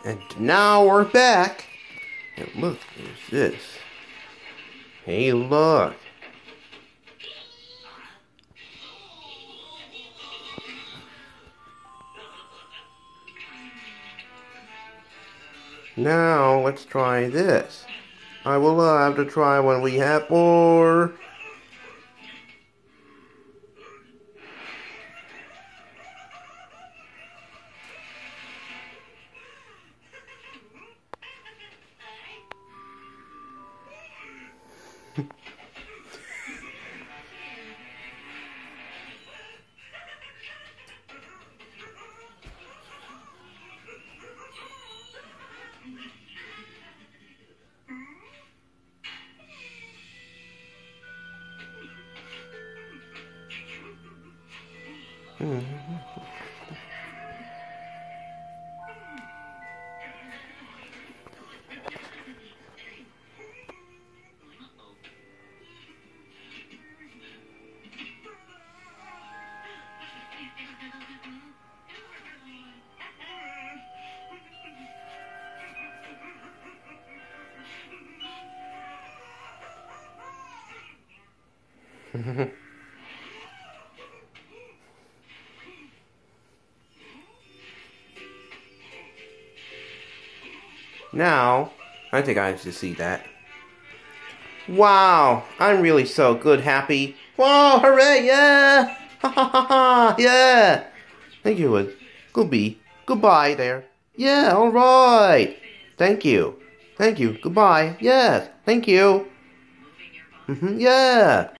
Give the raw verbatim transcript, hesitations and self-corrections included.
And now we're back. And look, there's this. Hey, look. Now, let's try this. I will have to try when we have more. Now, I think I have to see that. Wow, I'm really so good, happy. Whoa, hooray, yeah! Ha ha ha ha, yeah! Thank you, Goodbye. Goodbye there. Yeah, alright. Thank you. Thank you, goodbye. Yes, thank you. Mm-hmm, yeah.